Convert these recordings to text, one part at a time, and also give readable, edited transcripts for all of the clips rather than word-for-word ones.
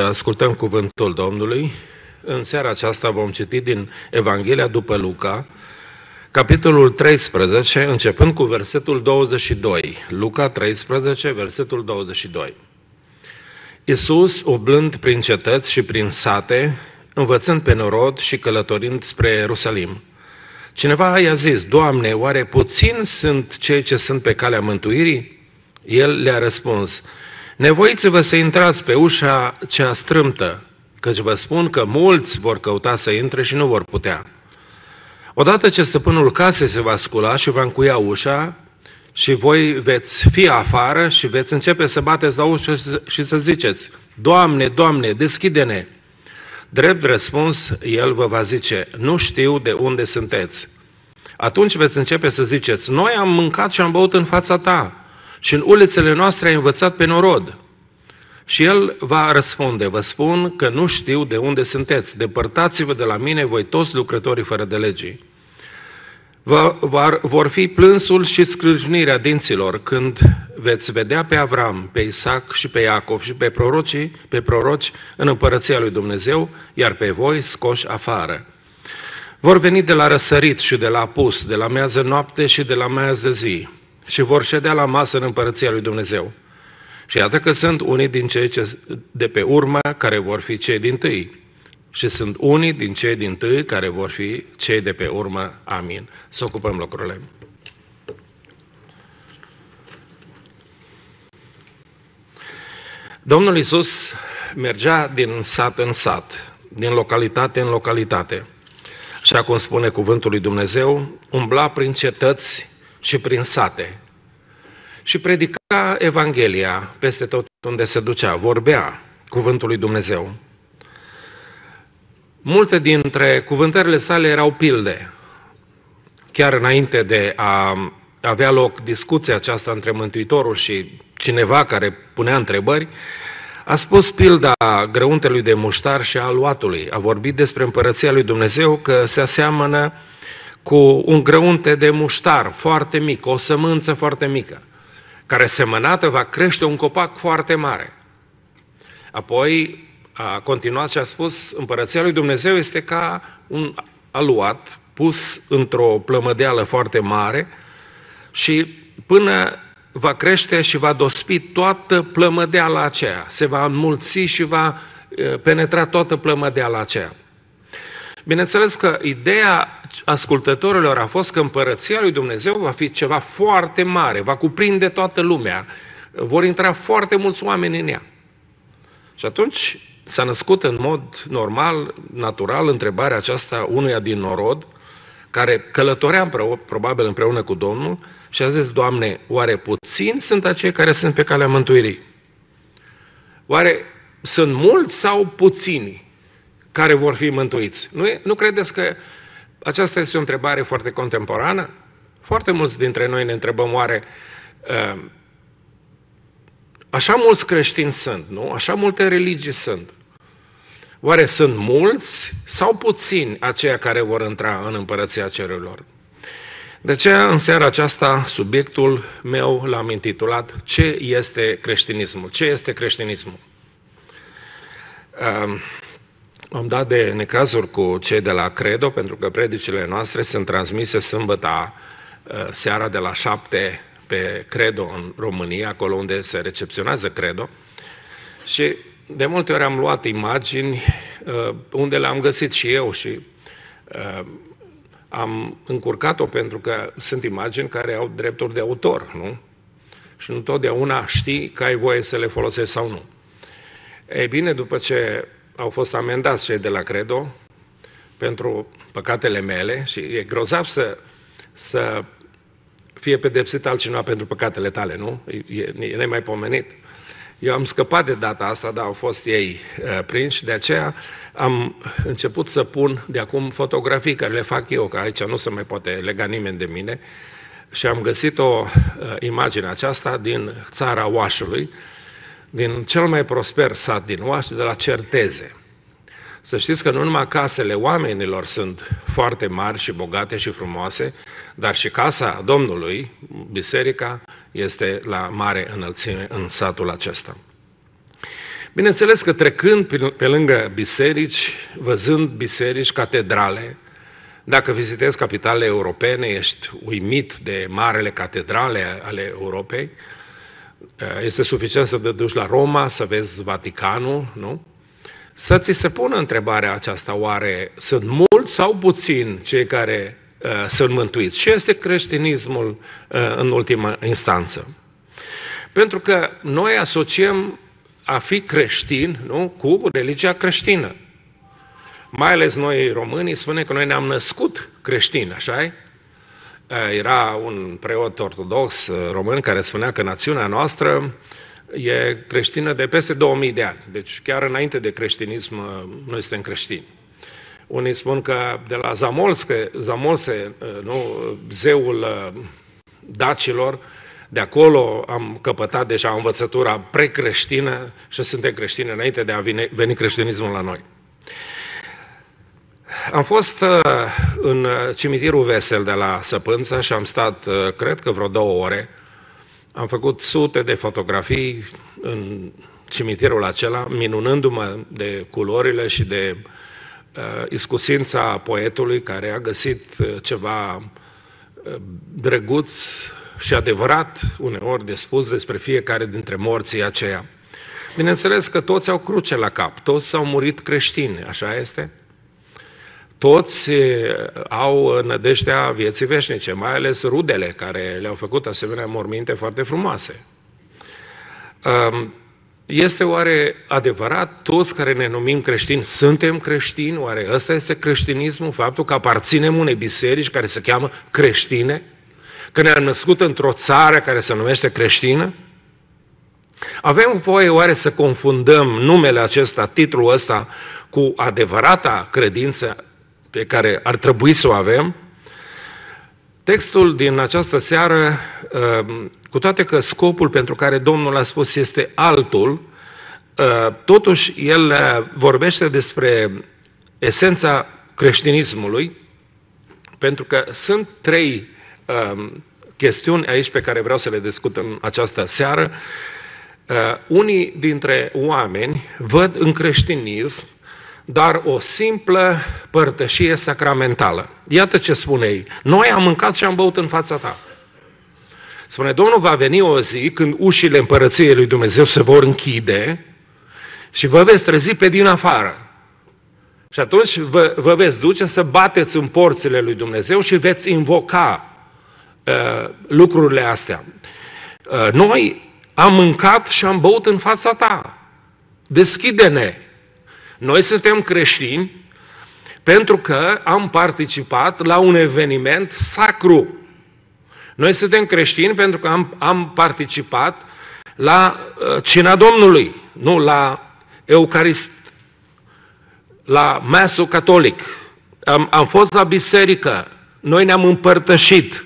ascultăm cuvântul Domnului. În seara aceasta vom citi din Evanghelia după Luca, capitolul 13, începând cu versetul 22. Luca 13, versetul 22. Iisus, umblând prin cetăți și prin sate, învățând pe norod și călătorind spre Ierusalim. Cineva i-a zis: Doamne, oare puțini sunt cei ce sunt pe calea mântuirii? El le-a răspuns: nevoiți-vă să intrați pe ușa cea strâmtă, căci vă spun că mulți vor căuta să intre și nu vor putea. Odată ce stăpânul casei se va scula și va încuia ușa, și voi veți fi afară și veți începe să bateți la ușă și să ziceți: Doamne, Doamne, deschide-ne! Drept răspuns, El vă va zice: nu știu de unde sunteți. Atunci veți începe să ziceți: noi am mâncat și am băut în fața ta și în ulițele noastre ai învățat pe norod. Și El va răspunde: vă spun că nu știu de unde sunteți, depărtați-vă de la mine, voi toți lucrătorii fără de legii. Vor fi plânsul și scrâșnirea dinților când veți vedea pe Avram, pe Isaac și pe Iacov și pe proroci în împărăția lui Dumnezeu, iar pe voi scoși afară. Vor veni de la răsărit și de la apus, de la miază noapte și de la miază zi și vor ședea la masă în împărăția lui Dumnezeu. Și iată că sunt unii din cei de pe urmă care vor fi cei dintâi. Și sunt unii din cei dintâi care vor fi cei de pe urmă. Amin. Să ocupăm locurile. Domnul Iisus mergea din sat în sat, din localitate în localitate. Așa cum spune cuvântul lui Dumnezeu, umbla prin cetăți și prin sate. Și predica Evanghelia peste tot unde se ducea, vorbea cuvântul lui Dumnezeu. Multe dintre cuvântările sale erau pilde. Chiar înainte de a avea loc discuția aceasta între Mântuitorul și cineva care punea întrebări, a spus pilda grăuntelui de muștar și a luatului. A vorbit despre împărăția lui Dumnezeu că se aseamănă cu un grăunte de muștar foarte mic, o sămânță foarte mică, care semănată va crește un copac foarte mare. Apoi a continuat și a spus: împărăția lui Dumnezeu este ca un aluat pus într-o plămădeală foarte mare și până va crește și va dospi toată plămădeala aceea, se va înmulți și va penetra toată plămădeala aceea. Bineînțeles că ideea ascultătorilor a fost că împărăția lui Dumnezeu va fi ceva foarte mare, va cuprinde toată lumea, vor intra foarte mulți oameni în ea. Și atunci s-a născut în mod normal, natural, întrebarea aceasta unuia din norod, care călătorea probabil împreună cu Domnul și a zis: Doamne, oare puțini sunt acei care sunt pe calea mântuirii? Oare sunt mulți sau puțini care vor fi mântuiți? Nu credeți că aceasta este o întrebare foarte contemporană? Foarte mulți dintre noi ne întrebăm: oare așa mulți creștini sunt, nu? Așa multe religii sunt. Oare sunt mulți sau puțini aceia care vor intra în împărăția cerurilor? De aceea, în seara aceasta, subiectul meu l-am intitulat: ce este creștinismul? Ce este creștinismul? Am dat de necazuri cu cei de la Credo, pentru că predicile noastre sunt transmise sâmbătă seara de la 7 pe Credo în România, acolo unde se recepționează Credo. Și de multe ori am luat imagini unde le-am găsit și eu și am încurcat-o, pentru că sunt imagini care au drepturi de autor, nu? Și nu totdeauna știi că ai voie să le folosești sau nu. Ei bine, după ce au fost amendați cei de la Credo pentru păcatele mele, și e grozav să fie pedepsit altcineva pentru păcatele tale, nu? E nemaipomenit. Eu am scăpat de data asta, dar au fost ei prinși, de aceea am început să pun de acum fotografii care le fac eu, că aici nu se mai poate lega nimeni de mine, și am găsit o imagine aceasta din țara Oașului, din cel mai prosper sat din Oaș, de la Certeze. Să știți că nu numai casele oamenilor sunt foarte mari și bogate și frumoase, dar și casa Domnului, biserica, este la mare înălțime în satul acesta. Bineînțeles că trecând pe lângă biserici, văzând biserici, catedrale, dacă vizitezi capitalele europene, ești uimit de marele catedrale ale Europei. Este suficient să te duci la Roma, să vezi Vaticanul, nu? Să ți se pună întrebarea aceasta, oare sunt mulți sau puțini cei care sunt mântuiți? Ce este creștinismul în ultimă instanță? Pentru că noi asociem a fi creștin, nu, cu religia creștină. Mai ales noi românii spunem că noi ne-am născut creștini, așa-i? Era un preot ortodox român care spunea că națiunea noastră e creștină de peste 2000 de ani. Deci chiar înainte de creștinism noi suntem creștini. Unii spun că de la Zamolse, nu, zeul dacilor, de acolo am căpătat deja învățătura precreștină și suntem creștini înainte de a veni creștinismul la noi. Am fost în cimitirul Vesel de la Săpânță și am stat, cred că vreo 2 ore. Am făcut sute de fotografii în cimitirul acela, minunându-mă de culorile și de iscusința poetului care a găsit ceva drăguț și adevărat, uneori de spus, despre fiecare dintre morții aceia. Bineînțeles că toți au cruce la cap, toți au murit creștini, așa este? Toți au nădejdea vieții veșnice, mai ales rudele care le-au făcut asemenea morminte foarte frumoase. Este oare adevărat, toți care ne numim creștini, suntem creștini? Oare ăsta este creștinismul? Faptul că aparținem unei biserici care se cheamă creștine? Că ne-am născut într-o țară care se numește creștină? Avem voie oare să confundăm numele acesta, titlul ăsta, cu adevărata credință pe care ar trebui să o avem? Textul din această seară, cu toate că scopul pentru care Domnul a spus este altul, totuși el vorbește despre esența creștinismului, pentru că sunt 3 chestiuni aici pe care vreau să le discut în această seară. Unii dintre oameni văd în creștinism dar o simplă părtășie sacramentală. Iată ce spune ei. Noi am mâncat și am băut în fața ta. Spune, Domnul va veni o zi când ușile împărăției lui Dumnezeu se vor închide și vă veți trezi pe din afară. Și atunci vă veți duce să bateți în porțile lui Dumnezeu și veți invoca lucrurile astea. Noi am mâncat și am băut în fața ta. Deschide-ne. Noi suntem creștini pentru că am participat la un eveniment sacru. Noi suntem creștini pentru că am participat la cina Domnului, nu la Eucarist, la mesul catolic. Am fost la biserică, noi ne-am împărtășit.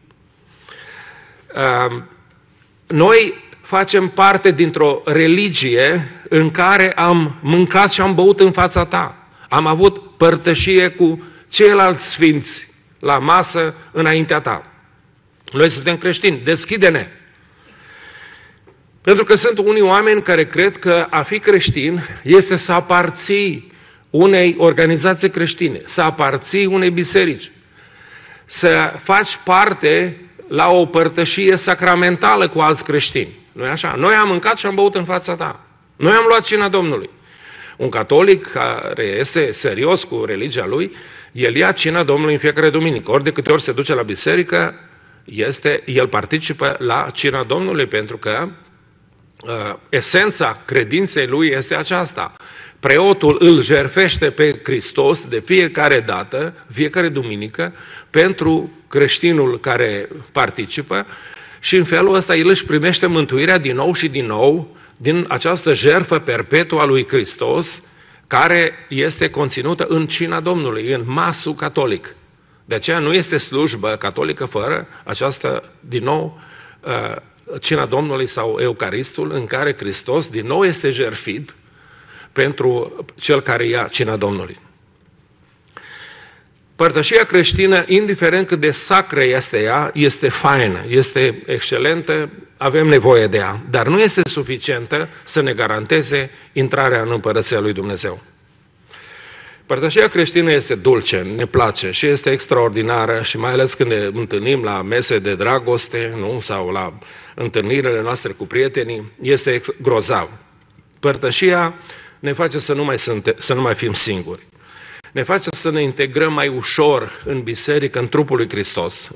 Noi facem parte dintr-o religie în care am mâncat și am băut în fața ta. Am avut părtășie cu ceilalți sfinți la masă înaintea ta. Noi suntem creștini, deschide-ne. Pentru că sunt unii oameni care cred că a fi creștin este să aparții unei organizații creștine, să aparții unei biserici, să faci parte la o părtășie sacramentală cu alți creștini. Nu-i așa? Noi am mâncat și am băut în fața ta. Noi am luat cina Domnului. Un catolic care este serios cu religia lui, el ia cina Domnului în fiecare duminică. Ori de câte ori se duce la biserică, el participă la cina Domnului, pentru că esența credinței lui este aceasta. Preotul îl jertfește pe Hristos de fiecare dată, fiecare duminică, pentru creștinul care participă și în felul ăsta el își primește mântuirea din nou și din nou din această jertfă perpetuă a lui Hristos, care este conținută în cina Domnului, în masul catolic. De aceea nu este slujbă catolică fără această, din nou, cina Domnului sau Eucaristul, în care Hristos din nou este jertfit pentru cel care ia cina Domnului. Părtășia creștină, indiferent cât de sacră este ea, este faină, este excelentă, avem nevoie de ea, dar nu este suficientă să ne garanteze intrarea în Împărăția lui Dumnezeu. Părtășia creștină este dulce, ne place și este extraordinară și mai ales când ne întâlnim la mese de dragoste, nu? Sau la întâlnirile noastre cu prietenii, este grozav. Părtășia ne face să nu mai fim singuri. Ne face să ne integrăm mai ușor în biserică, în trupul lui Hristos.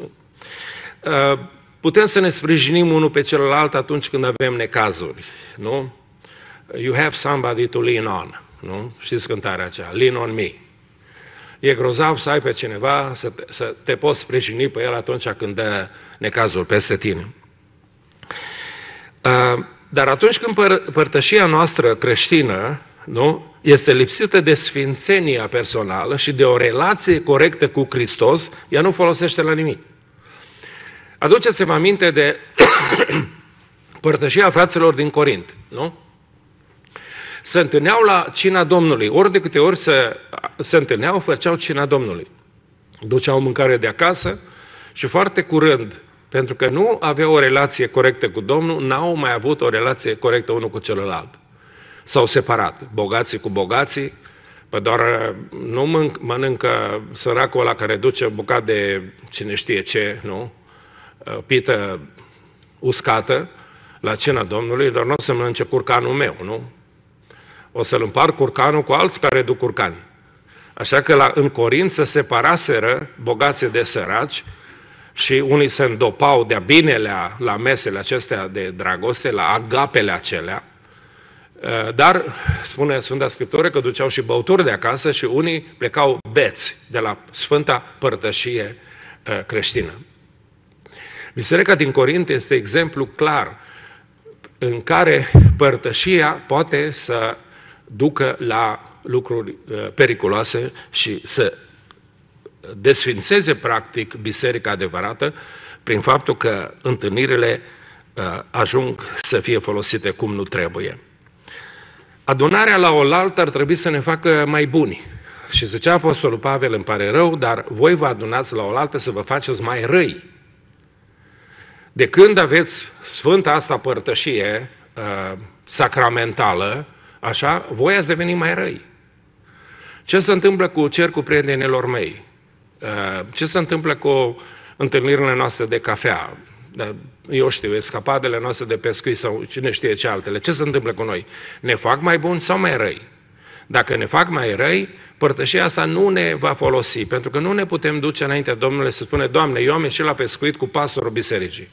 Putem să ne sprijinim unul pe celălalt atunci când avem necazuri, nu? You have somebody to lean on, nu? Știți cântarea aceea, lean on me. E grozav să ai pe cineva, să te poți sprijini pe el atunci când dă necazul peste tine. Dar atunci când părtășia noastră creștină, nu, este lipsită de sfințenia personală și de o relație corectă cu Hristos, ea nu folosește la nimic. Aduceți-vă aminte de părtășia fraților din Corint, nu? Se întâlneau la cina Domnului, ori de câte ori se întâlneau, făceau cina Domnului. Duceau mâncare de acasă și foarte curând, pentru că nu aveau o relație corectă cu Domnul, n-au mai avut o relație corectă unul cu celălalt. S-au separat, bogații cu bogații, doar nu mănâncă săracul ăla care duce bucat de cine știe ce, nu? Pită uscată la cina Domnului, doar nu o să mănânce curcanul meu, nu? O să-l împart curcanul cu alți care duc curcani. Așa că în Corint se separaseră bogații de săraci și unii se îndopau de-a binelea la mesele acestea de dragoste, la agapele acelea, dar spune Sfânta Scriptură că duceau și băuturi de acasă și unii plecau beți de la Sfânta Părtășie creștină. Biserica din Corint este exemplu clar în care părtășia poate să ducă la lucruri periculoase și să desfințeze practic biserica adevărată prin faptul că întâlnirile ajung să fie folosite cum nu trebuie. Adunarea la oaltă ar trebui să ne facă mai buni. Și zicea Apostolul Pavel, îmi pare rău, dar voi vă adunați la oaltă să vă faceți mai răi. De când aveți sfânta asta părtășie sacramentală, așa, voi ați devenit mai răi. Ce se întâmplă cu cercul prietenilor mei? Ce se întâmplă cu întâlnirile noastre de cafea? Eu știu, escapadele noastre de pescuit sau cine știe ce altele. Ce se întâmplă cu noi? Ne fac mai buni sau mai răi? Dacă ne fac mai răi, părtășia asta nu ne va folosi, pentru că nu ne putem duce înaintea Domnului să spune, Doamne, eu am ieșit la pescuit cu pastorul bisericii.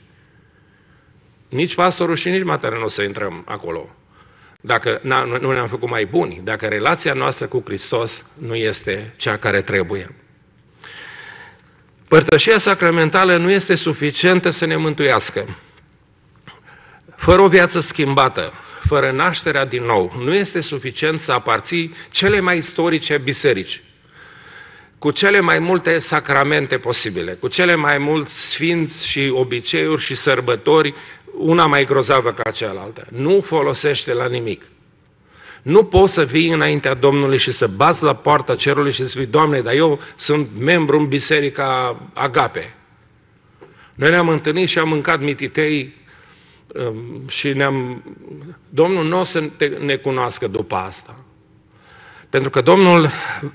Nici pastorul și nici materne nu o să intrăm acolo. Dacă nu ne-am făcut mai buni, dacă relația noastră cu Hristos nu este cea care trebuie. Părtășia sacramentală nu este suficientă să ne mântuiască. Fără o viață schimbată, fără nașterea din nou, nu este suficient să aparții cele mai istorice biserici, cu cele mai multe sacramente posibile, cu cele mai mulți sfinți și obiceiuri și sărbători, una mai grozavă ca cealaltă. Nu folosește la nimic. Nu poți să vii înaintea Domnului și să bați la poarta cerului și să spui, Doamne, dar eu sunt membru în biserica Agape. Noi ne-am întâlnit și am mâncat mititei și Domnul nu o să ne cunoască după asta. Pentru că Domnul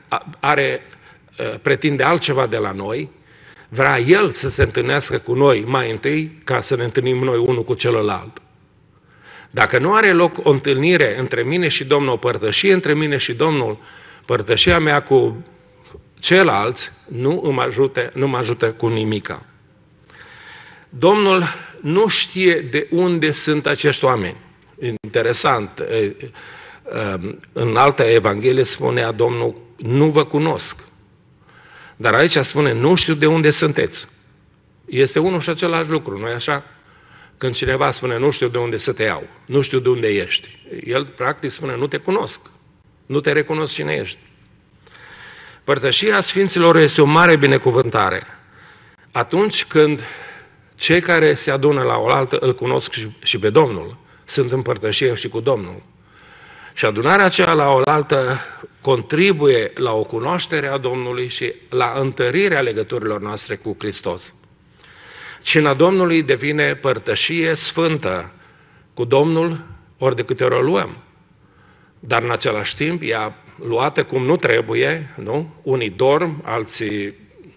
pretinde altceva de la noi, vrea El să se întâlnească cu noi mai întâi ca să ne întâlnim noi unul cu celălalt. Dacă nu are loc o întâlnire între mine și Domnul, o părtășie între mine și Domnul, părtășia mea cu ceilalți nu mă ajută cu nimica. Domnul nu știe de unde sunt acești oameni. Interesant, în altă Evanghelie spunea Domnul, nu vă cunosc. Dar aici spune, nu știu de unde sunteți. Este unul și același lucru, nu-i așa? Când cineva spune, nu știu de unde să te iau, nu știu de unde ești, el practic spune, nu te cunosc, nu te recunosc cine ești. Părtășia Sfinților este o mare binecuvântare. Atunci când cei care se adună la oaltă îl cunosc și pe Domnul, sunt în părtășie și cu Domnul. Și adunarea aceea la oaltă contribuie la o cunoaștere a Domnului și la întărirea legăturilor noastre cu Hristos. Cina Domnului devine părtășie sfântă cu Domnul ori de câte ori o luăm. Dar în același timp ea luată cum nu trebuie, nu? Unii dorm, alții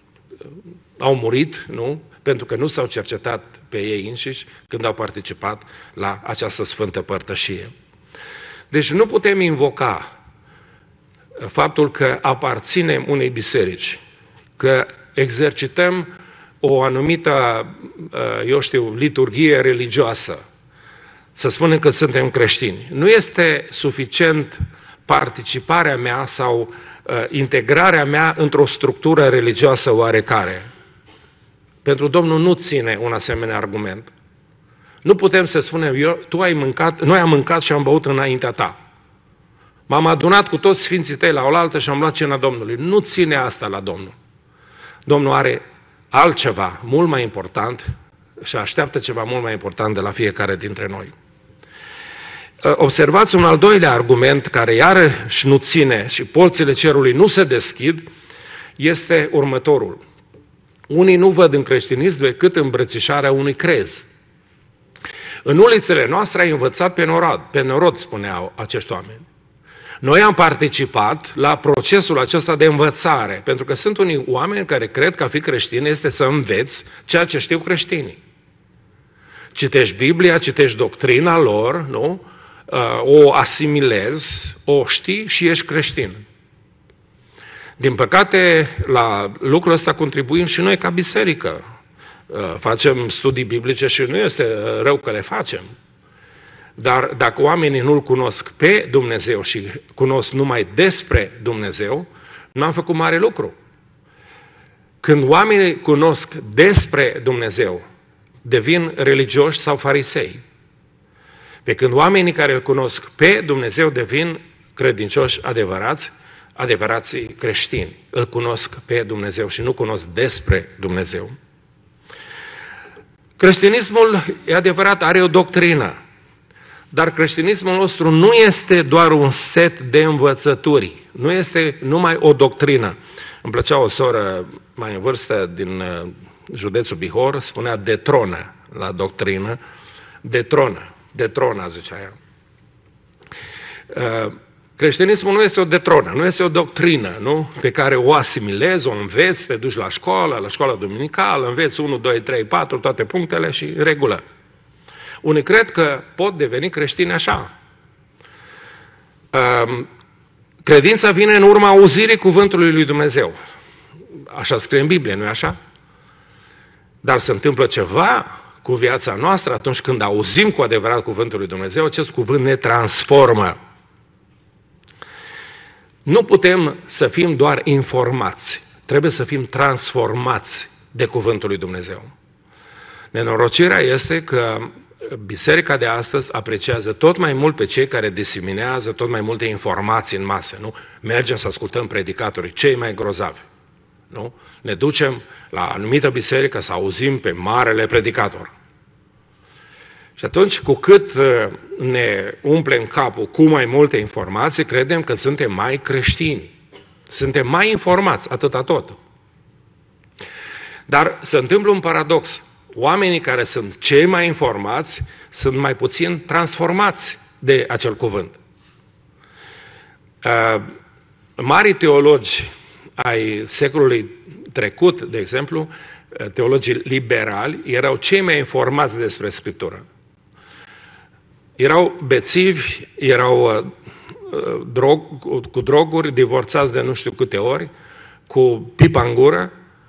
au murit, nu? Pentru că nu s-au cercetat pe ei înșiși când au participat la această sfântă părtășie. Deci nu putem invoca faptul că aparținem unei biserici, că exercităm o anumită, liturghie religioasă, să spunem că suntem creștini. Nu este suficient participarea mea sau integrarea mea într-o structură religioasă oarecare. Pentru Domnul nu ține un asemenea argument. Nu putem să spunem, noi am mâncat și am băut înaintea ta. M-am adunat cu toți sfinții tăi la oaltă și am luat cina Domnului. Nu ține asta la Domnul. Domnul are altceva mult mai important și așteaptă ceva mult mai important de la fiecare dintre noi. Observați un al doilea argument care iarăși nu ține și porțile cerului nu se deschid, este următorul. Unii nu văd în creștinism decât îmbrățișarea unui crez. În ulițele noastre ai învățat pe norod, spuneau acești oameni. Noi am participat la procesul acesta de învățare, pentru că sunt unii oameni care cred că a fi creștin este să înveți ceea ce știu creștinii. Citești Biblia, citești doctrina lor, nu? O asimilezi, o știi și ești creștin. Din păcate, la lucrul ăsta contribuim și noi ca biserică. Facem studii biblice și nu este rău că le facem. Dar dacă oamenii nu-L cunosc pe Dumnezeu și cunosc numai despre Dumnezeu, nu am făcut mare lucru. Când oamenii cunosc despre Dumnezeu, devin religioși sau farisei. Pe când oamenii care îl cunosc pe Dumnezeu devin credincioși adevărații creștini. Îl cunosc pe Dumnezeu și nu cunosc despre Dumnezeu. Creștinismul, e adevărat, are o doctrină. Dar creștinismul nostru nu este doar un set de învățături, nu este numai o doctrină. Îmi plăcea o soră mai în vârstă din județul Bihor, spunea de tronă la doctrină, de tronă, zicea ea. Creștinismul nu este o detronă, nu este o doctrină, nu? Pe care o asimilezi, o înveți, te duci la școală duminicală, înveți 1, 2, 3, 4, toate punctele și regulă. Unii cred că pot deveni creștini așa. Credința vine în urma auzirii cuvântului lui Dumnezeu. Așa scrie în Biblie, nu-i așa? Dar se întâmplă ceva cu viața noastră atunci când auzim cu adevărat cuvântul lui Dumnezeu, acest cuvânt ne transformă. Nu putem să fim doar informați, trebuie să fim transformați de cuvântul lui Dumnezeu. Nenorocirea este că biserica de astăzi apreciază tot mai mult pe cei care diseminează tot mai multe informații în masă, nu? Mergem să ascultăm predicatorii, cei mai grozavi, nu? Ne ducem la anumită biserică să auzim pe marele predicator. Și atunci, cu cât ne umplem capul cu mai multe informații, credem că suntem mai creștini. Suntem mai informați, atâta tot. Dar se întâmplă un paradox. Oamenii care sunt cei mai informați sunt mai puțin transformați de acel cuvânt. Marii teologi ai secolului trecut, de exemplu, teologii liberali, erau cei mai informați despre Scriptură. Erau bețivi, erau cu droguri, divorțați de nu știu câte ori, cu pipa în gură,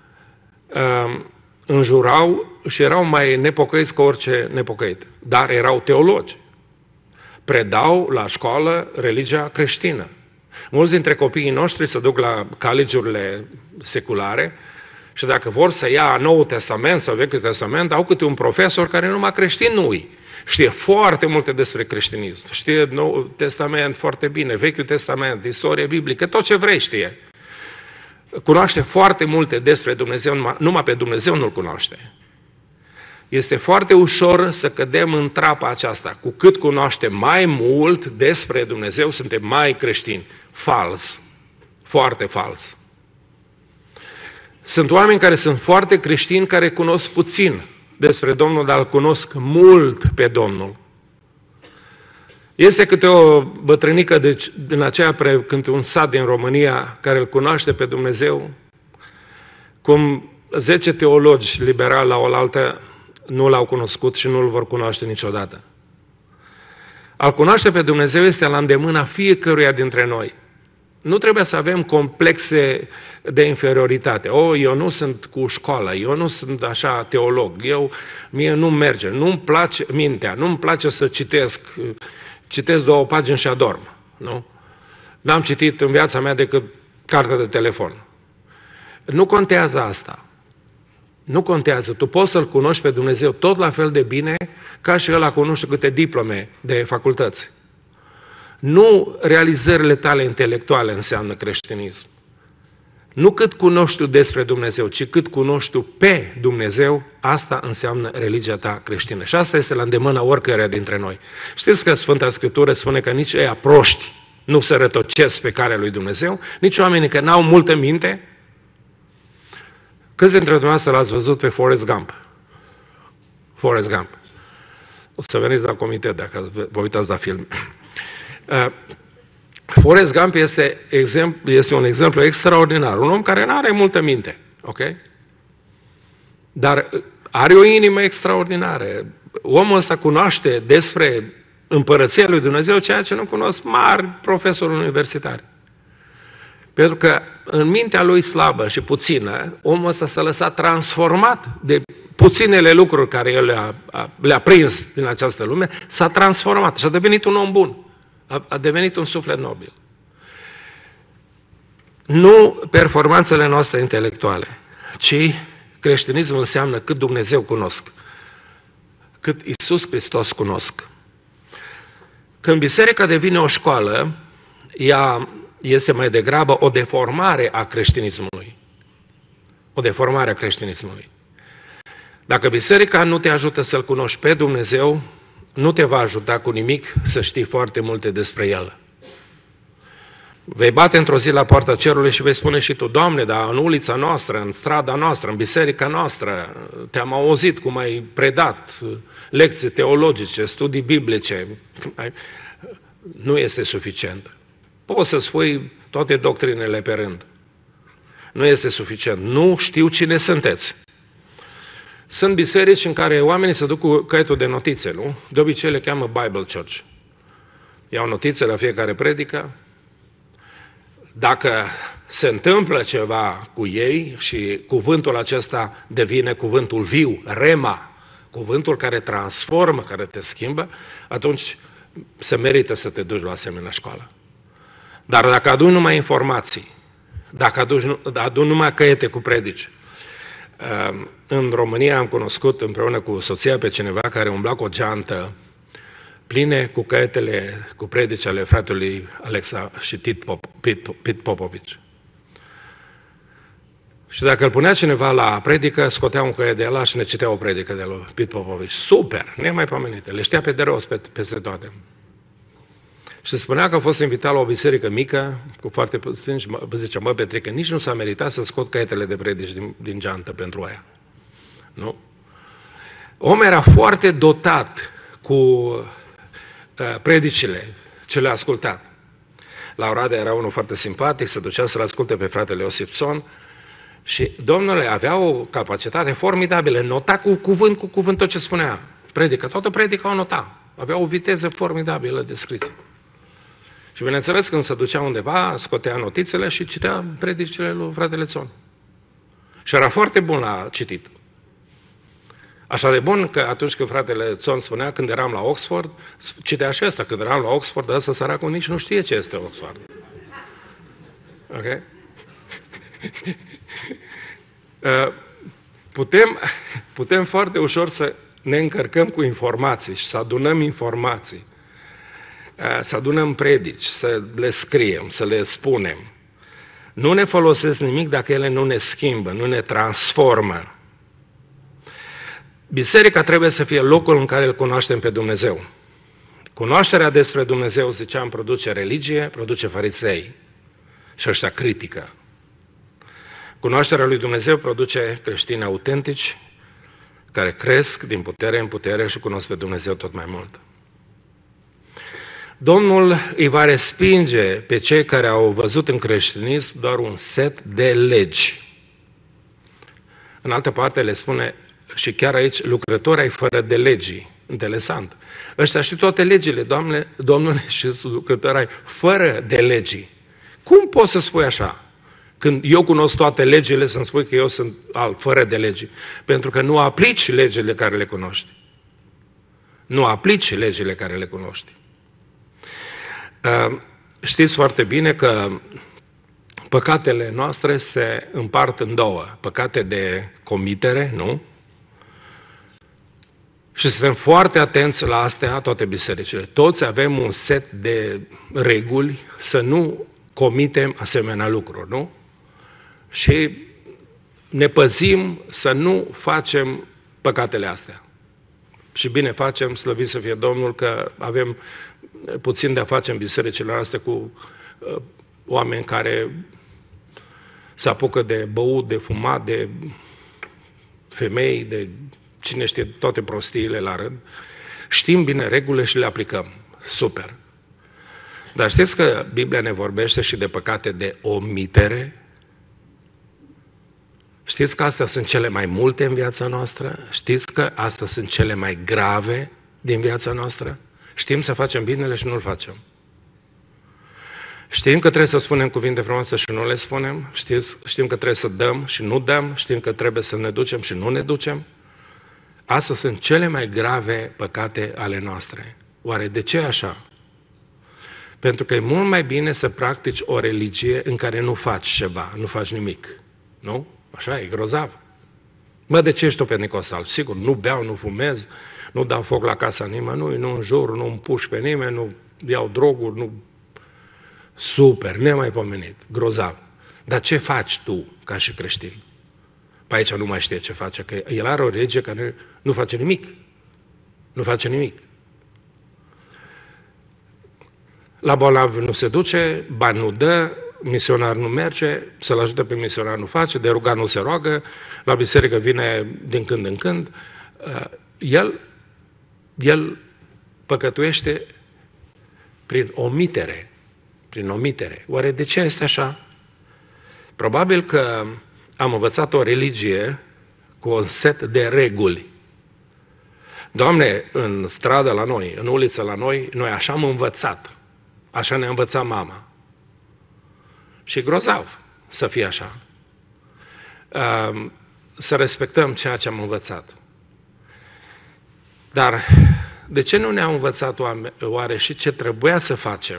înjurau și erau mai nepocăiți ca orice nepocăit. Dar erau teologi. Predau la școală religia creștină. Mulți dintre copiii noștri se duc la collegiurile seculare și dacă vor să ia Noul Testament sau Vechiul Testament, au câte un profesor care numai creștin nu-i. Știe foarte multe despre creștinism. Știe Noul Testament foarte bine, Vechiul Testament, istorie biblică, tot ce vrei știe. Cunoaște foarte multe despre Dumnezeu, numai pe Dumnezeu nu-L cunoaște. Este foarte ușor să cădem în trapa aceasta. Cu cât cunoaștem mai mult despre Dumnezeu, suntem mai creștini. Fals. Foarte fals. Sunt oameni care sunt foarte creștini, care cunosc puțin despre Domnul, dar îl cunosc mult pe Domnul. Este câte o bătrânică din aceea când un sat din România care îl cunoaște pe Dumnezeu, cum 10 teologi liberali la oaltă nu l-au cunoscut și nu îl vor cunoaște niciodată. A-L cunoaște pe Dumnezeu este la îndemâna fiecăruia dintre noi. Nu trebuie să avem complexe de inferioritate. Eu nu sunt cu școală, eu nu sunt așa teolog, mie nu merge, nu-mi place mintea, nu-mi place să citesc 2 pagini și adorm. Nu? N-am citit în viața mea decât cartea de telefon. Nu contează asta. Nu contează. Tu poți să-L cunoști pe Dumnezeu tot la fel de bine ca și ăla cu nu știu câte diplome de facultăți. Nu realizările tale intelectuale înseamnă creștinism. Nu cât cunoști tu despre Dumnezeu, ci cât cunoști tu pe Dumnezeu, asta înseamnă religia ta creștină. Și asta este la îndemâna oricăruia dintre noi. Știți că Sfânta Scriptură spune că nici ăia proști nu se rătocesc pe calea lui Dumnezeu, nici oamenii care n-au multă minte. Câți dintre dumneavoastră l-ați văzut pe Forrest Gump? Forrest Gump. O să veniți la comitet dacă vă uitați la film. Forrest Gump este un exemplu extraordinar. Un om care nu are multă minte, ok? Dar are o inimă extraordinară. Omul ăsta cunoaște despre împărăția lui Dumnezeu ceea ce nu cunosc mari profesori universitari. Pentru că în mintea lui slabă și puțină, omul ăsta s-a lăsat transformat de puținele lucruri care el le-a prins din această lume, s-a transformat și a devenit un om bun. A devenit un suflet nobil. Nu performanțele noastre intelectuale, ci creștinismul înseamnă cât Dumnezeu cunosc, cât Iisus Hristos cunosc. Când biserica devine o școală, ea este mai degrabă o deformare a creștinismului. O deformare a creștinismului. Dacă biserica nu te ajută să-L cunoști pe Dumnezeu, nu te va ajuta cu nimic să știi foarte multe despre El. Vei bate într-o zi la poarta cerului și vei spune și tu, Doamne, dar în ulița noastră, în strada noastră, în biserica noastră, te-am auzit cum ai predat lecții teologice, studii biblice. Nu este suficient. Poți să spui toate doctrinele pe rând. Nu este suficient. Nu știu cine sunteți. Sunt biserici în care oamenii se duc cu caietul de notițe, nu? De obicei le cheamă Bible Church. Iau notițe la fiecare predică. Dacă se întâmplă ceva cu ei și cuvântul acesta devine cuvântul viu, rema, cuvântul care transformă, care te schimbă, atunci se merită să te duci la asemenea școală. Dar dacă aduni numai informații, dacă aduni numai caiete cu predici, în România am cunoscut împreună cu soția pe cineva care umbla cu o geantă pline cu caietele cu predici ale fratelui Alexa și Pit Popovici. Și dacă îl punea cineva la predică, scotea un caiet de ăla și ne citea o predică de lui Pit Popovici. Super, nemaipomenite, le știa pe de rost peste toate. Și spunea că a fost invitat la o biserică mică, cu foarte puțini, și zicea, Petrică, nici nu s-a meritat să scot caietele de predici din geantă pentru aia. Nu? Omul era foarte dotat cu predicile ce le-a ascultat. La Oradea era unul foarte simpatic, se ducea să-l asculte pe fratele Iosifson și domnule avea o capacitate formidabilă, nota cu cuvânt tot ce spunea. Predică, toată predica o nota. Avea o viteză formidabilă de scris. Și bineînțeles, când se ducea undeva, scotea notițele și citea predicile lui fratele Țon. Și era foarte bun la citit. Așa de bun că atunci când fratele Țon spunea, când eram la Oxford, citea și ăsta, când eram la Oxford, ăsta săracul nici nu știe ce este Oxford. Ok? Putem foarte ușor să ne încărcăm cu informații și să adunăm informații. Să adunăm predici, să le scriem, să le spunem. Nu ne folosesc nimic dacă ele nu ne schimbă, nu ne transformă. Biserica trebuie să fie locul în care îl cunoaștem pe Dumnezeu. Cunoașterea despre Dumnezeu, ziceam, produce religie, produce farisei. și ăștia critică. Cunoașterea lui Dumnezeu produce creștini autentici, care cresc din putere în putere și cunosc pe Dumnezeu tot mai mult. Domnul îi va respinge pe cei care au văzut în creștinism doar un set de legi. În altă parte le spune, și chiar aici, lucrători ai fără de legii. Interesant. Ăștia știu toate legile, Domnule, și lucrători ai fără de legii. Cum poți să spui așa? Când eu cunosc toate legile, să-mi spui că eu sunt fără de legii. Pentru că nu aplici legile care le cunoști. Nu aplici legile care le cunoști. Știți foarte bine că păcatele noastre se împart în două. Păcate de comitere, nu? Și suntem foarte atenți la astea, toate bisericile. Toți avem un set de reguli să nu comitem asemenea lucruri, nu? Și ne păzim să nu facem păcatele astea. Și bine facem, slăvit să fie Domnul, că avem puțin de a face în bisericile noastre cu oameni care se apucă de băut, de fumat, de femei, de cine știe toate prostiile la rând. Știm bine regulile și le aplicăm. Super. Dar știți că Biblia ne vorbește și de păcate de omitere? Știți că astea sunt cele mai multe în viața noastră? Știți că astea sunt cele mai grave din viața noastră? Știm să facem binele și nu-l facem. Știm că trebuie să spunem cuvinte frumoase și nu le spunem. Știm că trebuie să dăm și nu dăm. Știm că trebuie să ne ducem și nu ne ducem. Astea sunt cele mai grave păcate ale noastre. Oare de ce așa? Pentru că e mult mai bine să practici o religie în care nu faci ceva, nu faci nimic. Nu? Așa, e grozav. Mă, de ce ești tu pentecostal? Sigur, nu beau, nu fumez, nu dau foc la casa nimănui, nu înjur, nu împuș pe nimeni, nu iau droguri, nu... Super, nemaipomenit, grozav. Dar ce faci tu ca și creștin? Pe aici nu mai știe ce face, că el are o religie care nu face nimic. Nu face nimic. La bolnav nu se duce, bani nu dă, misionar nu merge, să-l ajută pe misionar nu face, de rugat nu se roagă, la biserică vine din când în când. El păcătuiește prin omitere. Prin omitere. Oare de ce este așa? Probabil că am învățat o religie cu un set de reguli. Doamne, în stradă la noi, în uliță la noi așa am învățat. Așa ne-a învățat mama. Și e grozav să fie așa. Să respectăm ceea ce am învățat. Dar de ce nu ne-au învățat oare și ce trebuia să facem?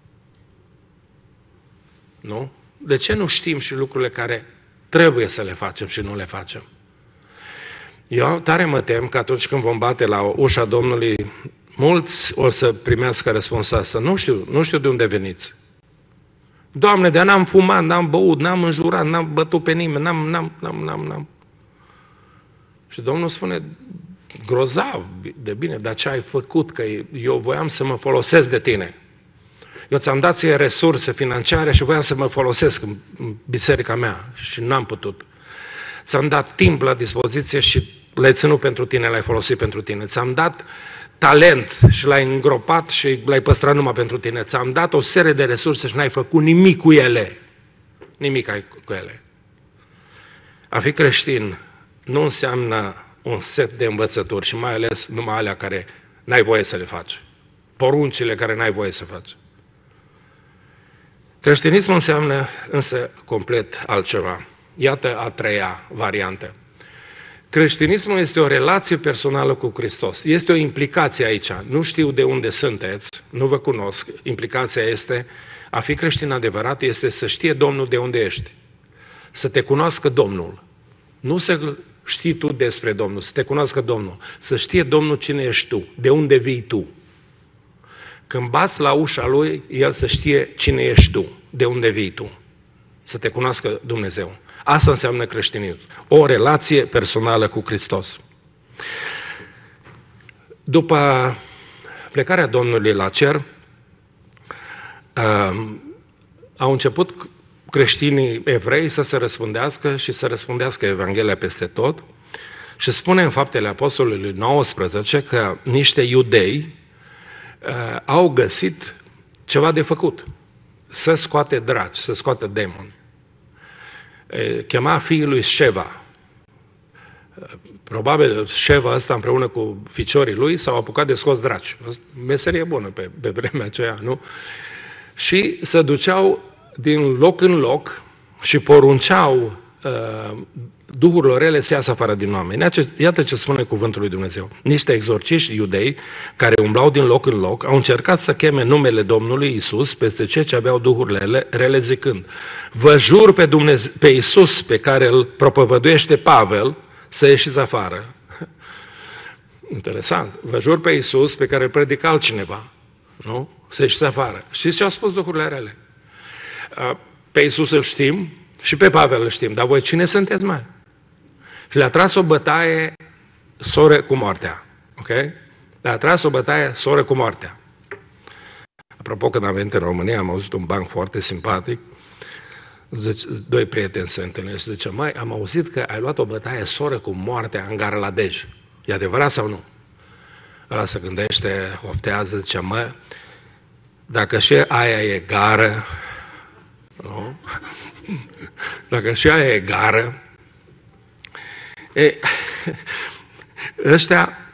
Nu? De ce nu știm și lucrurile care trebuie să le facem și nu le facem? Eu tare mă tem că atunci când vom bate la ușa Domnului, mulți o să primească răspunsul ăsta. Nu știu de unde veniți. Doamne, dar n-am fumat, n-am băut, n-am înjurat, n-am bătut pe nimeni, n-am. Și Domnul spune, grozav de bine, dar ce ai făcut? Că eu voiam să mă folosesc de tine. Eu ți-am dat ție resurse financiare și voiam să mă folosesc în biserica mea și n-am putut. Ți-am dat timp la dispoziție și l-ai ținut pentru tine, l-ai folosit pentru tine. Ți-am dat talent și l-ai îngropat și l-ai păstrat numai pentru tine. Ți-am dat o serie de resurse și n-ai făcut nimic cu ele. Nimic ai cu ele. A fi creștin nu înseamnă un set de învățături și mai ales numai alea care n-ai voie să le faci. Poruncile care n-ai voie să faci. Creștinismul înseamnă însă complet altceva. Iată a treia variantă. Creștinismul este o relație personală cu Hristos. Este o implicație aici. Nu știu de unde sunteți, nu vă cunosc. Implicația este, a fi creștin adevărat este să știe Domnul de unde ești. Să te cunoască Domnul. Nu să știi tu despre Domnul, să te cunoască Domnul. Să știe Domnul cine ești tu, de unde vii tu. Când bați la ușa Lui, El să știe cine ești tu, de unde vii tu. Să te cunoască Dumnezeu. Asta înseamnă creștinism. O relație personală cu Hristos. După plecarea Domnului la cer, au început creștinii evrei să se răspândească și să răspândească Evanghelia peste tot. Și spune în Faptele Apostolului 19 că niște iudei au găsit ceva de făcut. Să scoate draci, să scoate demoni. Chema fiii lui Sheva. Probabil Sheva ăsta împreună cu ficiorii lui s-au apucat de scos draci. Meserie bună pe vremea aceea, nu? Și se duceau din loc în loc și porunceau duhurilor rele să iasă afară din oameni. Iată ce spune cuvântul lui Dumnezeu. Niște exorciști iudei care umblau din loc în loc au încercat să cheme numele Domnului Iisus peste cei ce aveau duhurile rele zicând: vă jur pe Iisus pe care îl propovăduiește Pavel să ieșiți afară. Interesant. Vă jur pe Iisus pe care îl predică altcineva. Nu? Să ieșiți afară. Știți ce au spus duhurile rele? Pe Iisus îl știm și pe Pavel îl știm, dar voi cine sunteți, mai? Și le-a tras o bătaie soră cu moartea. Ok? Le-a tras o bătaie soră cu moartea. Apropo, când am venit în România, am auzit un banc foarte simpatic. Doi prieteni se întâlnesc și zice: mai, am auzit că ai luat o bătaie soră cu moartea în gara la Dej. E adevărat sau nu? Ăla se gândește, oftează, zice: mă, dacă și aia e gară, nu? Dacă și aia e gară, ăștia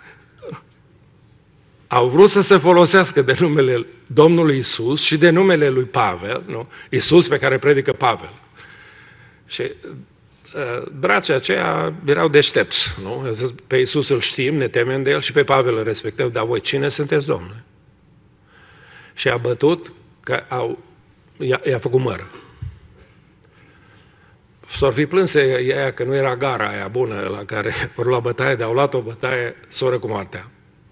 au vrut să se folosească de numele Domnului Iisus și de numele lui Pavel, nu? Iisus pe care predică Pavel. Și dracii aceia erau deștepți, nu? Pe Iisus îl știm, ne temem de el, și pe Pavel îl respectăm, dar voi cine sunteți, Domnule? Și a bătut, că i-a făcut măr. S-or fi plâns ea că nu era gara aia bună la care au luat bătaie, dar au luat o bătaie soră cu moartea.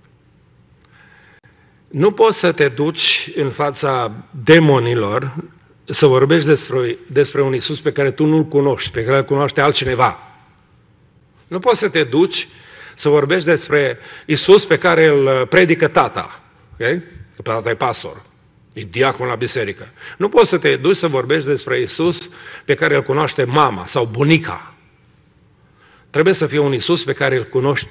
Nu poți să te duci în fața demonilor să vorbești despre un Iisus pe care tu nu-L cunoști, pe care îl cunoaște altcineva. Nu poți să te duci să vorbești despre Iisus pe care îl predică tata, okay? Că tata e pastor, e diacon la biserică. Nu poți să te duci să vorbești despre Iisus pe care îl cunoaște mama sau bunica. Trebuie să fie un Iisus pe care îl cunoști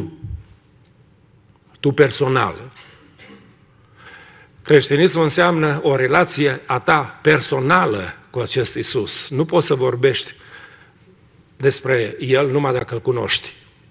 tu personal. Creștinismul înseamnă o relație a ta personală cu acest Iisus. Nu poți să vorbești despre El numai dacă îl cunoști.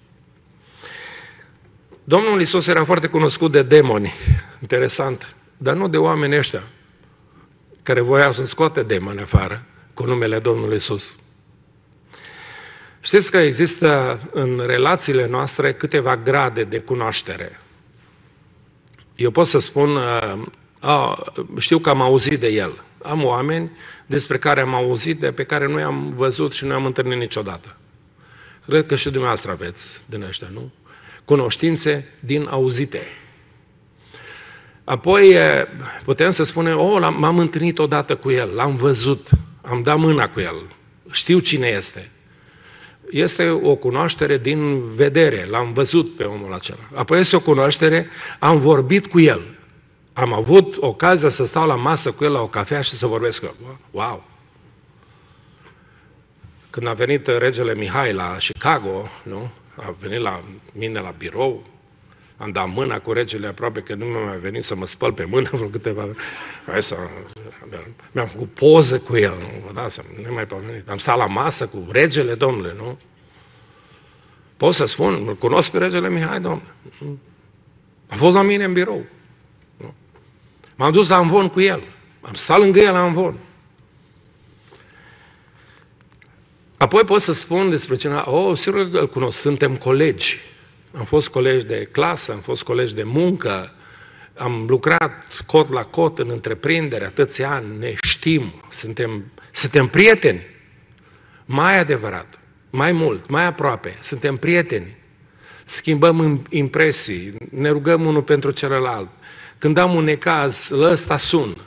Domnul Iisus era foarte cunoscut de demoni, interesant, dar nu de oamenii ăștia care voiau să scoate demoni afară cu numele Domnului Iisus. Știți că există în relațiile noastre câteva grade de cunoaștere. Eu pot să spun, știu că am auzit de el. Am oameni despre care am auzit, de pe care nu i-am văzut și nu i-am întâlnit niciodată. Cred că și dumneavoastră aveți din ăștia, nu? Cunoștințe din auzite. Apoi putem să spunem: m-am întâlnit odată cu el, l-am văzut, am dat mâna cu el, știu cine este. Este o cunoaștere din vedere, l-am văzut pe omul acela. Apoi este o cunoaștere, am vorbit cu el. Am avut ocazia să stau la masă cu el la o cafea și să vorbesc cu el. Wow! Când a venit regele Mihai la Chicago, nu? A venit la mine la birou, am dat mâna cu regele, aproape că nu mi-a mai venit să mă spăl pe mână vreo câteva... Mi-am făcut poză cu el, nu? Vă dați seama, nu mai pomenit. Am stat la masă cu regele, domnule, nu? Pot să spun, îl cunosc pe regele Mihai, domnule. A fost la mine în birou. Nu? M-am dus la amvon cu el. Am stat lângă el la amvon. Apoi pot să spun despre cineva: sigur că îl cunosc, suntem colegi. Am fost colegi de clasă, am fost colegi de muncă, am lucrat cot la cot în întreprindere atâția ani, ne știm, suntem prieteni. Mai adevărat, mai mult, mai aproape, suntem prieteni. Schimbăm impresii, ne rugăm unul pentru celălalt. Când am un necaz, ăsta sun.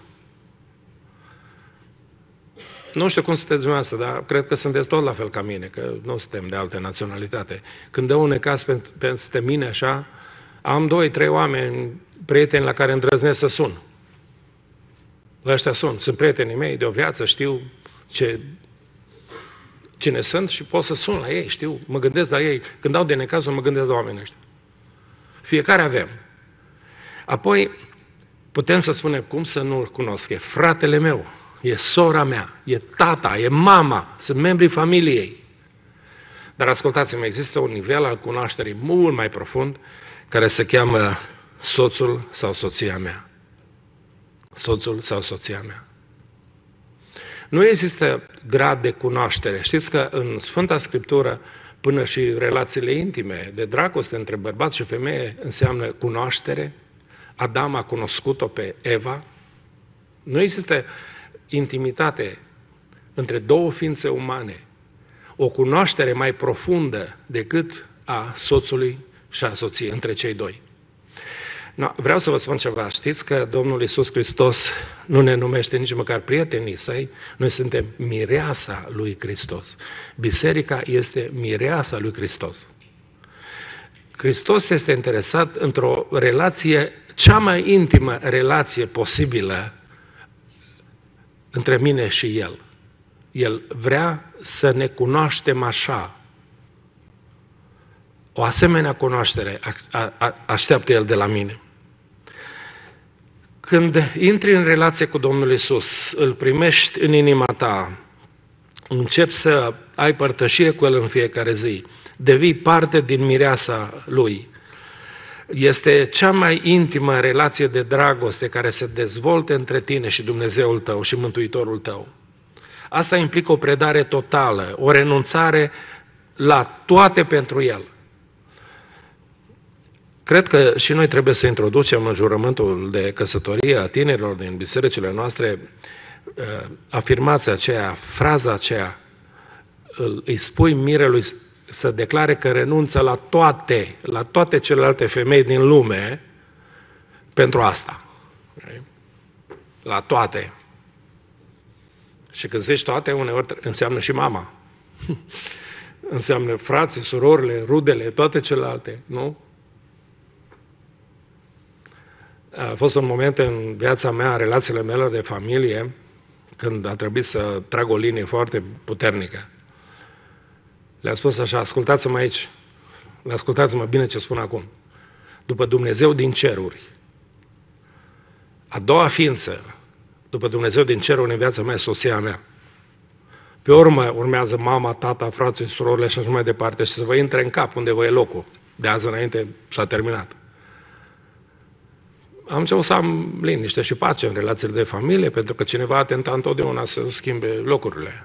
Nu știu cum sunteți dumneavoastră, dar cred că sunteți tot la fel ca mine, că nu suntem de altă naționalitate. Când dă un necaz peste mine așa, am 2-3 oameni, prieteni la care îndrăznesc să sun. Ăștia sunt prietenii mei de o viață, știu cine sunt și pot să sun la ei, știu, mă gândesc la ei. Când dau de necazul, mă gândesc la oamenii ăștia. Fiecare avem. Apoi, putem să spunem, cum să nu-l cunosc? E fratele meu, e sora mea, e tata, e mama, sunt membrii familiei. Dar ascultați-mă, există un nivel al cunoașterii mult mai profund, care se cheamă soțul sau soția mea. Soțul sau soția mea. Nu există grad de cunoaștere. Știți că în Sfânta Scriptură, până și relațiile intime de dragoste între bărbat și femeie înseamnă cunoaștere. Adam a cunoscut-o pe Eva. Nu există intimitate între două ființe umane, o cunoaștere mai profundă decât a soțului și a soției, între cei doi. No, vreau să vă spun ceva. Știți că Domnul Iisus Hristos nu ne numește nici măcar prietenii săi, noi suntem mireasa lui Hristos. Biserica este mireasa lui Hristos. Hristos este interesat într-o relație, cea mai intimă relație posibilă între mine și El. El vrea să ne cunoaștem așa. O asemenea cunoaștere așteaptă El de la mine. Când intri în relație cu Domnul Iisus, îl primești în inima ta, începi să ai părtășie cu El în fiecare zi, devii parte din mireasa Lui. Este cea mai intimă relație de dragoste care se dezvoltă între tine și Dumnezeul tău și Mântuitorul tău. Asta implică o predare totală, o renunțare la toate pentru El. Cred că și noi trebuie să introducem în jurământul de căsătorie a tinerilor din bisericile noastre afirmația aceea, fraza aceea, îi spui mirelui să declare că renunță la toate celelalte femei din lume pentru asta. La toate. Și când zici toate, uneori înseamnă și mama. Înseamnă frații, surorile, rudele, toate celelalte, nu? A fost un moment în viața mea, relațiile mele de familie, când a trebuit să trag o linie foarte puternică. Le-am spus așa, ascultați-mă aici, ascultați-mă bine ce spun acum. După Dumnezeu din ceruri, a doua ființă, după Dumnezeu din ceruri în viața mea, soția mea. Pe urmă urmează mama, tata, frații, surorile și așa mai departe și să vă intre în cap unde vă e locul. De azi înainte s-a terminat. Am început să am liniște și pace în relațiile de familie, pentru că cineva a tentat întotdeauna să schimbe locurile.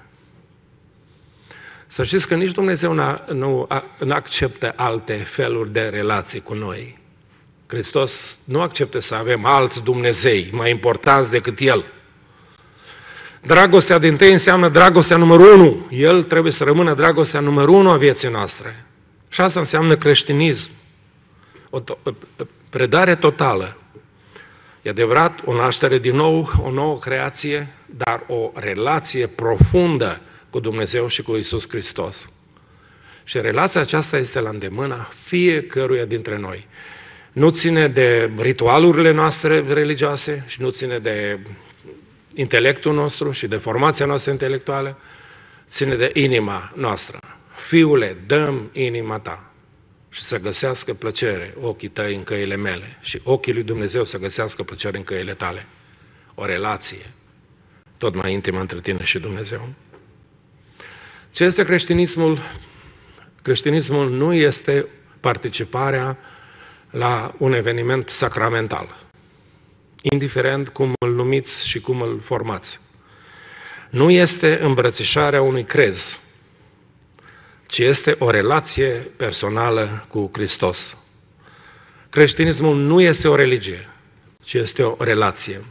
Să știți că nici Dumnezeu nu acceptă alte feluri de relații cu noi. Hristos nu acceptă să avem alți Dumnezei mai importanți decât El. Dragostea dintâi înseamnă dragostea numărul 1. El trebuie să rămână dragostea numărul 1 a vieții noastre. Și asta înseamnă creștinism. O predare totală. E adevărat, o naștere din nou, o nouă creație, dar o relație profundă cu Dumnezeu și cu Iisus Hristos. Și relația aceasta este la îndemâna fiecăruia dintre noi. Nu ține de ritualurile noastre religioase și nu ține de intelectul nostru și de formația noastră intelectuală, ține de inima noastră. Fiule, dă-mi inima ta și să găsească plăcere ochii tăi în căile mele și ochii lui Dumnezeu să găsească plăcere în căile tale. O relație tot mai intimă între tine și Dumnezeu. Ce este creștinismul? Creștinismul nu este participarea la un eveniment sacramental, indiferent cum îl numiți și cum îl formați. Nu este îmbrățișarea unui crez, ci este o relație personală cu Hristos. Creștinismul nu este o religie, ci este o relație.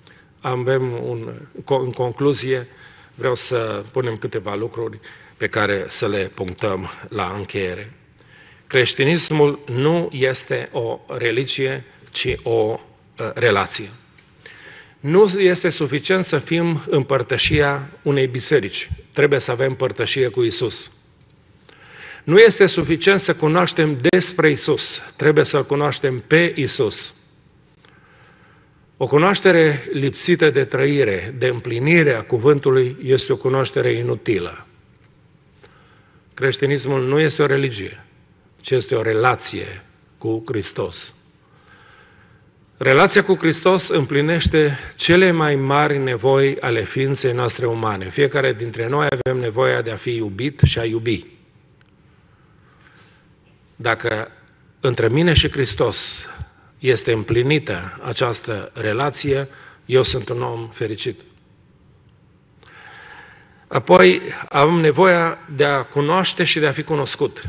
În concluzie, vreau să punem câteva lucruri pe care să le punctăm la încheiere. Creștinismul nu este o religie, ci o relație. Nu este suficient să fim în părtășia unei biserici. Trebuie să avem părtășie cu Iisus. Nu este suficient să cunoaștem despre Iisus. Trebuie să-L cunoaștem pe Iisus. O cunoaștere lipsită de trăire, de împlinire a cuvântului, este o cunoaștere inutilă. Creștinismul nu este o religie, ci este o relație cu Hristos. Relația cu Hristos împlinește cele mai mari nevoi ale ființei noastre umane. Fiecare dintre noi avem nevoia de a fi iubit și a iubi. Dacă între mine și Hristos este împlinită această relație, eu sunt un om fericit. Apoi am nevoia de a cunoaște și de a fi cunoscut.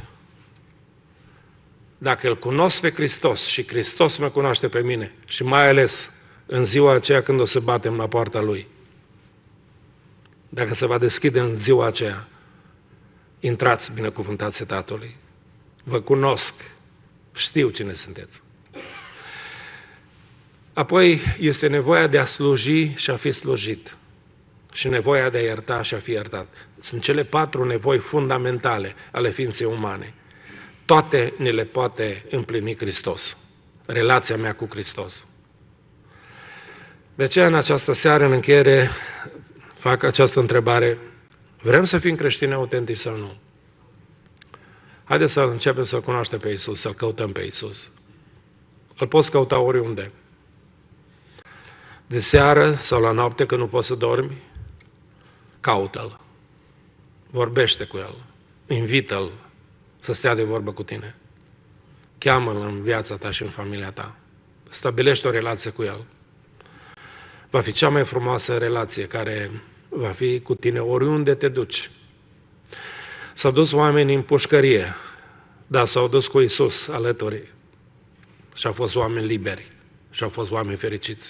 Dacă îl cunosc pe Hristos și Hristos mă cunoaște pe mine, și mai ales în ziua aceea când o să batem la poarta Lui, dacă se va deschide în ziua aceea, intrați, binecuvântați Tatălui. Vă cunosc, știu cine sunteți. Apoi este nevoia de a sluji și a fi slujit. Și nevoia de a ierta și a fi iertat. Sunt cele 4 nevoi fundamentale ale ființei umane. Toate ne le poate împlini Hristos. Relația mea cu Hristos. De aceea, în această seară, în încheiere, fac această întrebare. Vrem să fim creștini autentici sau nu? Haideți să începem să-L cunoaștem pe Iisus, să-L căutăm pe Iisus. Îl poți căuta oriunde. De seară sau la noapte, când nu poți să dormi, caută-L. Vorbește cu El. Invită-L să stea de vorbă cu tine. Cheamă-L în viața ta și în familia ta. Stabilește o relație cu El. Va fi cea mai frumoasă relație care va fi cu tine oriunde te duci. S-au dus oameni în pușcărie, dar s-au dus cu Iisus alături și au fost oameni liberi și au fost oameni fericiți.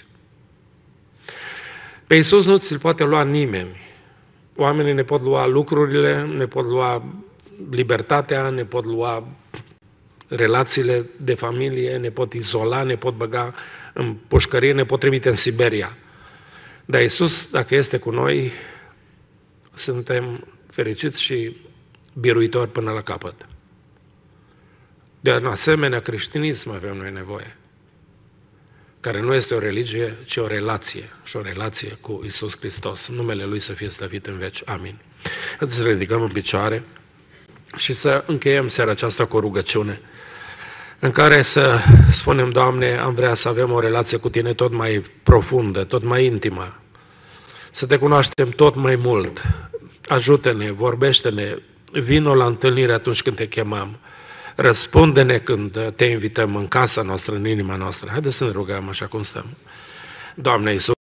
Pe Iisus nu ți-l poate lua nimeni. Oamenii ne pot lua lucrurile, ne pot lua libertatea, ne pot lua relațiile de familie, ne pot izola, ne pot băga în pușcărie, ne pot trimite în Siberia. Dar Iisus, dacă este cu noi, suntem fericiți și biruitori până la capăt. De un asemenea creștinism avem noi nevoie, care nu este o religie, ci o relație, și o relație cu Iisus Hristos. Numele Lui să fie slăvit în veci. Amin. Haideți să ridicăm în picioare și să încheiem seara aceasta cu o rugăciune în care să spunem, Doamne, am vrea să avem o relație cu Tine tot mai profundă, tot mai intimă, să Te cunoaștem tot mai mult. Ajută-ne, vorbește-ne, vino la întâlnire atunci când Te chemăm. Răspunde-ne când Te invităm în casa noastră, în inima noastră. Haideți să ne rugăm așa cum stăm. Doamne Iisus,